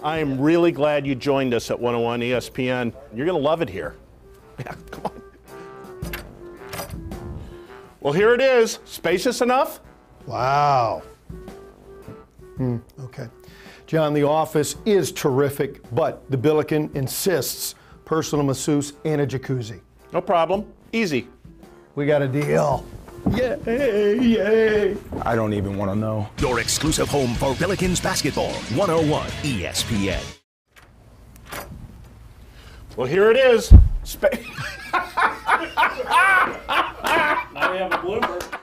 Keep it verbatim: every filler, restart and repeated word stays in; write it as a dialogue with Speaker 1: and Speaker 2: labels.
Speaker 1: I am really glad you joined us at one oh one E S P N. You're going to love it here. Yeah, come on. Well, here it is. Spacious enough?
Speaker 2: Wow. Hmm, okay. John, the office is terrific, but the Billiken insists personal masseuse and a jacuzzi.
Speaker 1: No problem. Easy.
Speaker 2: We got a deal. Yay, yay.
Speaker 3: I don't even want to know.
Speaker 4: Your exclusive home for Billikens basketball, one oh one E S P N.
Speaker 1: Well, here it is. Spa-
Speaker 5: Now we have a blooper.